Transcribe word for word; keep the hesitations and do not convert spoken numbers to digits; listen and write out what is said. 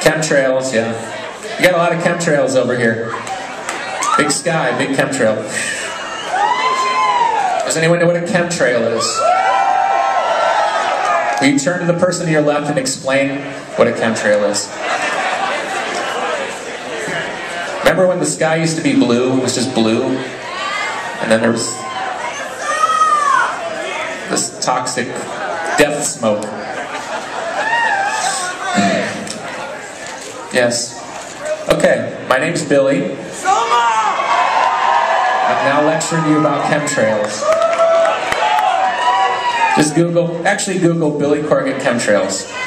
Chemtrails, yeah. You got a lot of chemtrails over here. Big sky, big chemtrail. Does anyone know what a chemtrail is? Will you turn to the person to your left and explain what a chemtrail is? Remember when the sky used to be blue? It was just blue? And then there was this toxic death smoke. Yes. Okay, my name's Billy. I'm now lecturing you about chemtrails. Just Google, actually Google Billy Corgan chemtrails.